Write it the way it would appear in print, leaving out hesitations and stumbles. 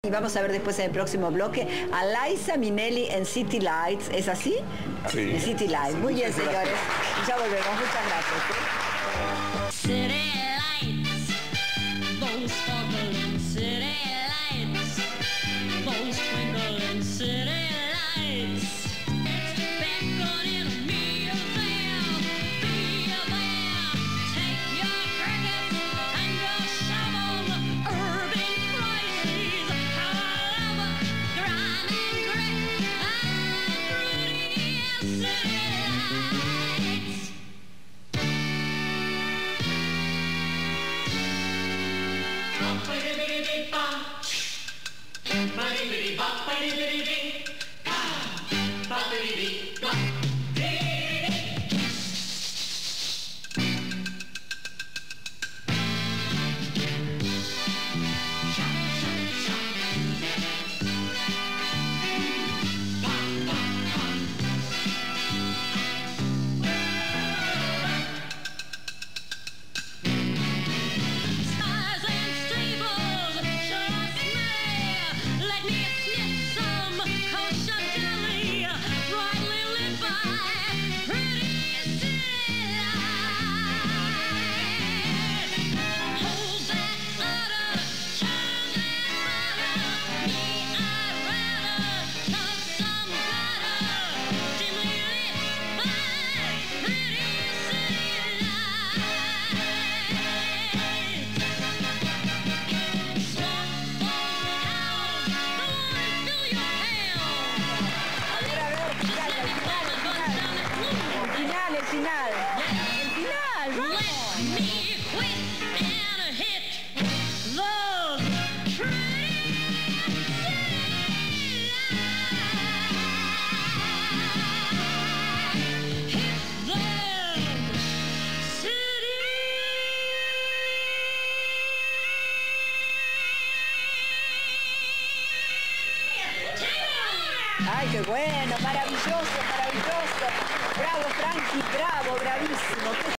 Y vamos a ver después en el próximo bloque a Liza Minnelli en City Lights. ¿Es así? Sí. En City Lights. Muy bien, señores. Ya volvemos. Muchas gracias. City lights, those sparkling city lights, those twinkling city lights, beckoning me there, be there, take your crickets and your shovel, Irving crises, how I love grime and grit and pretty city lights. Ay, qué bueno, maravilloso, maravilloso. Bravo, Frankie, bravo, bravísimo.